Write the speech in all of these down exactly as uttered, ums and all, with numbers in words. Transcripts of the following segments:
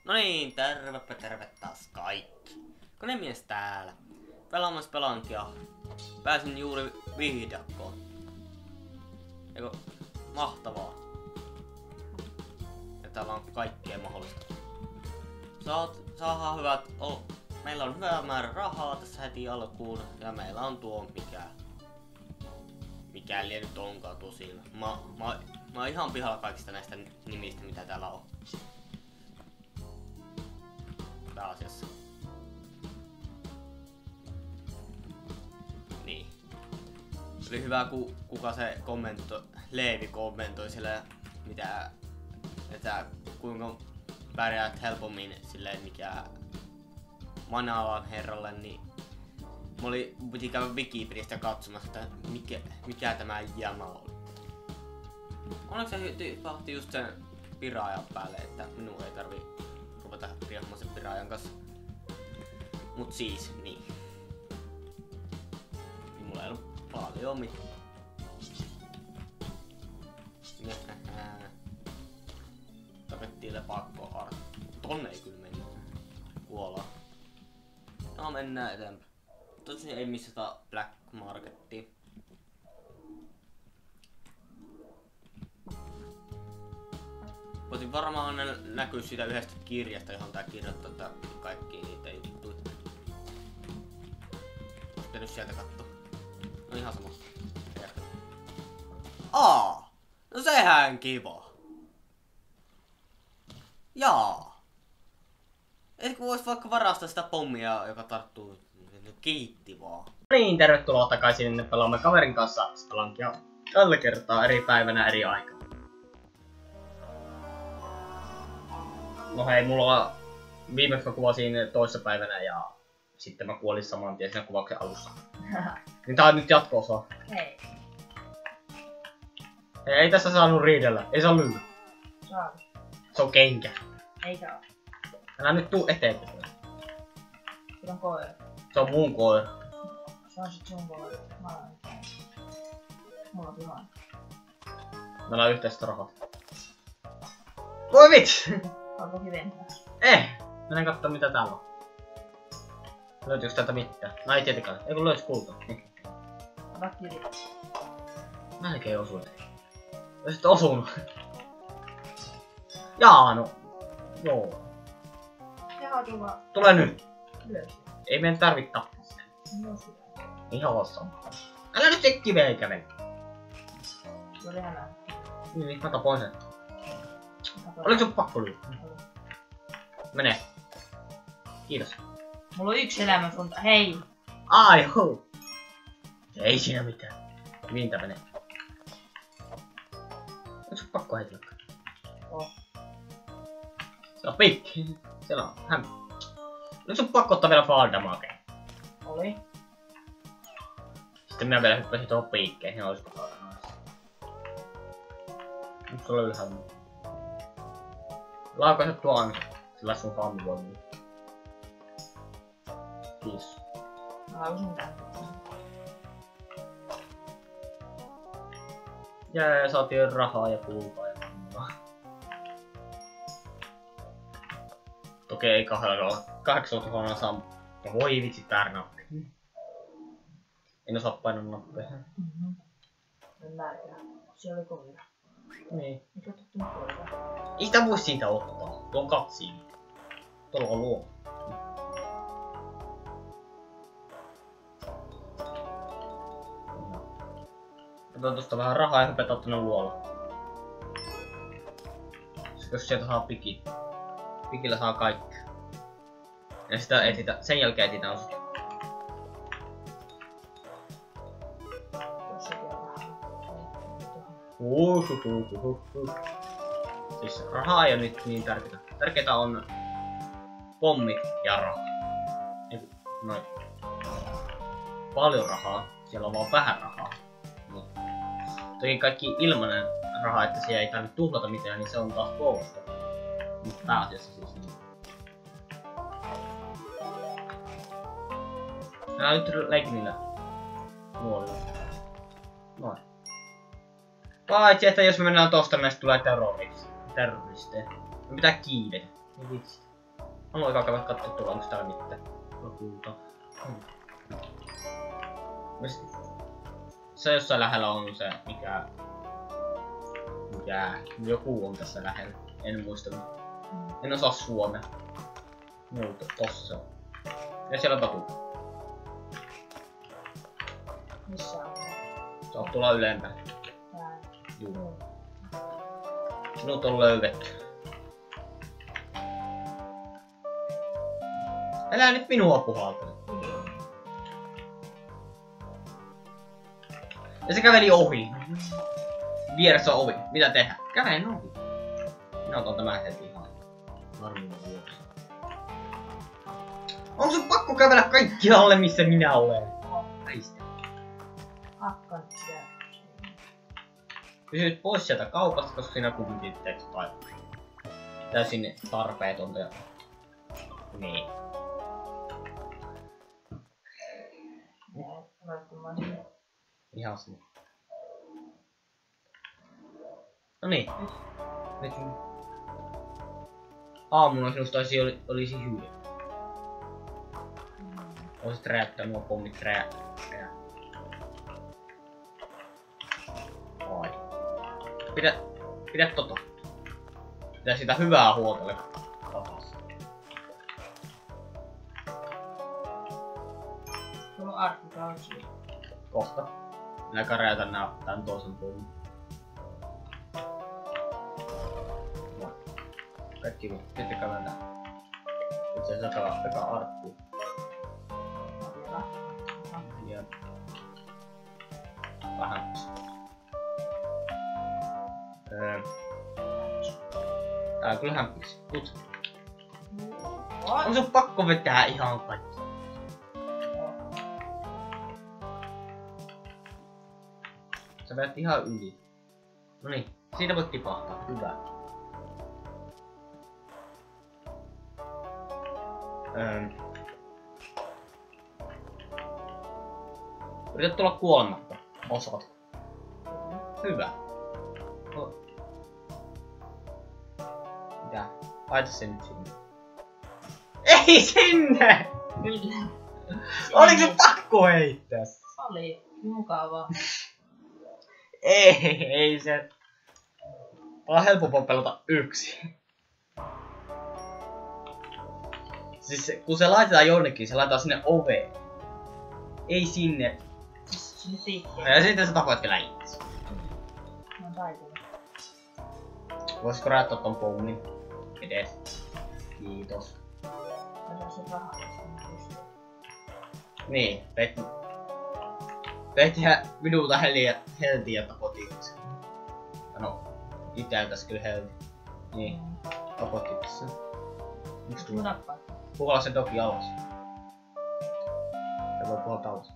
No niin, tervepä terve taas kaikki. Konemies täällä. Pelaamassa pelankia. Pääsin juuri viidakkoon. Eikö? Mahtavaa. Ja täällä on kaikkea mahdollista. Saat, saadaan hyvät... Oh, meillä on hyvä määrä rahaa tässä heti alkuun. Ja meillä on tuo mikä... Mikäli nyt onkaan tosin. Mä, mä, mä oon ihan pihalla kaikista näistä nimistä mitä täällä on. Pääasiassa. Niin. Oli hyvä ku, kuka se kommentoi, Leevi kommentoi siellä mitä, että kuinka pärjäät helpommin silleen mikä Manalan herralle, niin mä oli, piti käydä Wikipediasta katsomassa, että mikä, mikä tämä jämä oli. Onneksi se tipahti just sen piraajan päälle, että minun ei tarvi ruveta riehmaan sen piraajan kanssa. Mut siis, niin. Mulla ei ollut paljon mitään. Tapettiin lepakko ar... Tonne ei kyllä mennä. Kuollaan. No mennään eteenpäin. Tosin ei missata Black Markettia. Voisin varmaan näkyy siitä yhdestä kirjasta, johon tää kirjoittaa tää kaikki niitä juttuja. Pitänyt sieltä kattoo. No ihan sama. Aa! No sehän kiva. Jaa. Etkö vois vaikka varastaa sitä pommia, joka tarttuu? Kiitti vaan. Niin, tervetuloa takaisin. Pelaamme kaverin kanssa Spelankia. Tällä kertaa eri päivänä eri aikaa. No hei, mulla viimeksi mä kuvasin toissapäivänä ja sitten mä kuolin saman tien siinä kuvauksen alussa. Niin tää on nyt jatko-osa. Hei. Hei, ei tässä saanut riidellä. Ei saa lyödä. Saa. Se on kenkä. Ei saa. Älä nyt tuu eteenpäin. Se on koira. Se on mun koira. Se on sit sun koira. Mä oon. Mulla on pihaan. Meillä on yhteistä rahaa. Voi vitsi! Onko hiventää? Eh! Mennään katsomaan mitä täällä on. Löytyykö täältä mitään? No ei tietenkään. Ei kun löysi kultaa. Ota kivi. Melkein osuin. Olisit osunut. Jaa no. Joo. Jaha tulla. Tule nyt. Löysi. Ei meidän tarvitse tappaa sitä. No sitä. Ihan osaan. Älä nyt se kiveen kävele. Se oli hämää. Niin, mä tapoin sen. Oliko sun pakko lyödä? Mene. Kiitos. Mulla on yksi elämä sun... Hei! Ai hoo! Ei siinä mitään. Mintä menee? Onko sun pakko heitellä? Oh. Se on pikki. Siellä on häm. Onko sun pakko ottaa vielä fall damagea? Oli. Sitten minä vielä hyppäsin tuohon piikkeihin, olisiko fall damagea. Onko sulla ylhäällä? Laukaise tuon, sillä sun hammi voi myydä. Kiitos. Mä lausun tän. Jää, saatiin rahaa ja kultaa ja hammaa. Toki ei kahdella kahdeksan tuhanna saa. Voi vitsi tää nappi. En osaa painaa nappeja. Mhm. En määrää. Se oli koira. Niin. Mikä tuttu koira? Ei sitä voi siitä ottaa. Tuo on katsiin. Tuolla on luo. Otetaan tosta vähän rahaa ja hypätään tonne luolla. Jos sieltä saa piki. Pikillä saa kaikki. Ja sitä etitä, sen jälkeen etitään osut. Jos ei ole rahaa. Uhuhuhuhuhuh. Siis rahaa ei ole nyt niin tärkeää. Tärkeää on pommit ja raha. Eiku, noin. Paljon rahaa. Siellä on vaan vähän rahaa. Mut toki kaikki ilmanen raha, että siellä ei tarvitse tuhlata mitään, niin se on taas bonusta. Mut pääasiassa siis niin. Älä nyt leikki niillä nuolilla. Noin. Paitsi, että jos me mennään tosta, meistä tulee terroristeja. Terroristeja. Me pitää kiivetä. Ei vitsi. Mä voin käydä katsoa tuolla, onks täällä mitään. Lopulta. Hmm. Se jossain lähellä on se, mikä... Mikä... Joku on tässä lähellä. En muista. Mm. En osaa suomea. Muuta, tossa se on. Ja siellä on Tatu. Missä on? Se on tulla ylempää. Täällä. Juu. Sinut on löydetty. Älä nyt minua puhaltele. Ja se käveli ohi. Vieressä on ovi. Mitä tehdä? Kävelen ohi. Minä otan tämän heti ihan varmuuden vuoksi. On sun pakko kävellä kaikkialle missä minä olen? Väistä. Hakkan sitä. Pysyt pois sieltä kaupasta, koska sinä kuitenkin teet paikkoja. Täysin tarpeetonta ja... Niin. Ihan sinne. No niin. Nyt aamulla sinusta olisi, oli, olisi hyviä. Mm. Olisit räjättää nuo pommit rää... rää. Oi. Pidä... Pidä tota. Pidä sitä hyvää huolta tapassa. Tuolla on arkkikausi. Kohta. Minä räjätän nää tän toisen pommin. Kaikki muu. Sitten käydään. Itse asiassa eka, eka arkku. Ja... Vähän. Öö... Tää on kyllä hämpiksi. Tut. On sun pakko vetää ihan kaikki. Sä vedät ihan yli. Noniin, siitä voit tipahtaa. Hyvä. Öö... Yrität tulla kuolematta. Osaat. Hyvä. No. Mitä? Laita sen nyt sinne. Ei sinne! Oliko se pakko heittää? Oli mukavaa. Ei, ei se. On helpompaa pelata yksi. Siis kun se laitetaan jonnekin, se laitetaan sinne oveen. Ei sinne. Sinne tiikkeen. Ja sitten sä tapoit vielä itse. Mä oon taipunut. Voisiko räjättää ton pommin edes? Kiitos. Mä saan sen rahaa, jos mä pystyn. Niin, peit... Peittihän minulta helti ja tapot itse. No, iteltäs kyllä helti. Niin, tapot itse. Miks Mun nappaa. Puhalla se toki alas. Se voi puhalta alas.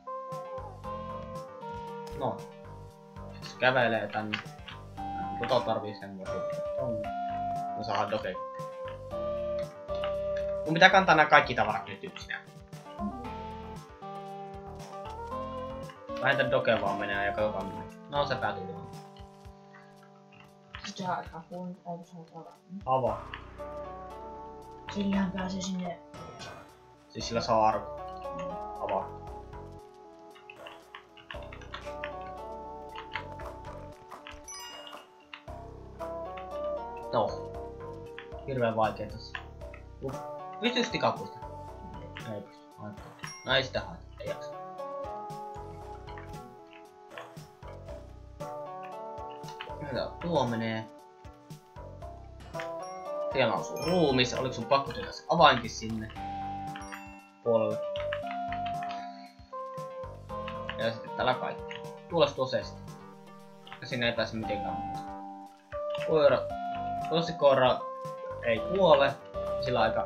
No. Se kävelee tänne. Tota tarvii sen vuoksi. Me saadaan doke. Mun pitää kantaa nää kaikki tavarat nyt yksinään. Vähintään doke vaan menee ja joka menee. No se päätyy tuohon. Sitten saa aikaa kun eikö sä avaa. Avaa. Sillähän pääsee sinne. Siis sillä saa arvo. Avaa. No. Hirveen vaikee tässä. Uh. Pystyykö tikapuista? Ei pysty. No ei sitä haeta. Ei jaksa. Mitä tuo menee? Siellä on sun ruumis. Oliko sun pakko tehdä se avainkin sinne puolelle? Ja sitten täällä kaikki. Tuolla tuo sesti. Ja sinne ei pääse mitenkään muuta. Koira. Tosi koira ei kuole. Sillä aika...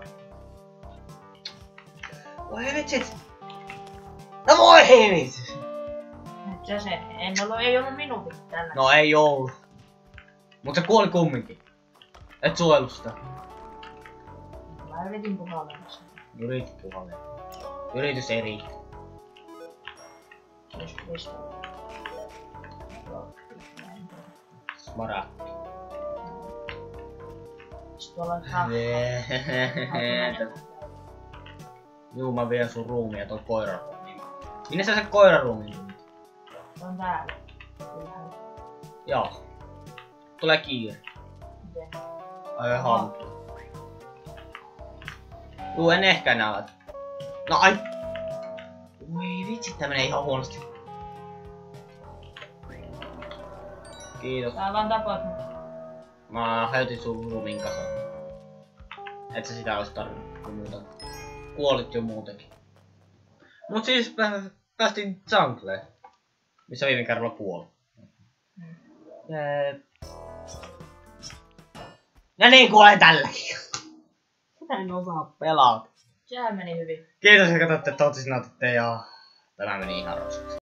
Voi vitsit! No voi vitsit! Nyt se, en ollut, ei ollut minun tällä. No ei ollut. Mut se kuoli kumminkin. Et suojellu sitä. Mä yritin puhallella sen. Yritit puhallella. Yritys ei riitä. Jos pistää. Smaragdi. Sit tuolla on rahkaa. Juu, mä vien sun ruumia ton koiran ruumiin. Minne sä sen koiran ruumiin? Se on täällä. Ylhäällä. Joo. Tulee kiire. Miten? Ai hamppu. Juu, en ehkä näe. No ai. Ui vitsi, tää menee ihan huonosti. Kiitos. Tää vaan tapaat mut. Mä hajotin sun ruumiin kasaan. Et sä sitä ois tarvinnut muuta. Kuolit jo muutenkin. Mut siis pä- päästiin Jungleen. Missä viime kerralla kuoli. Hmm. Jep. Ja niin kuolee tälläkin. Sitä en osaa pelata. Sehän meni hyvin. Kiitos, että katsotte, toivottavasti nautitte ja tämä meni ihan roskaksi.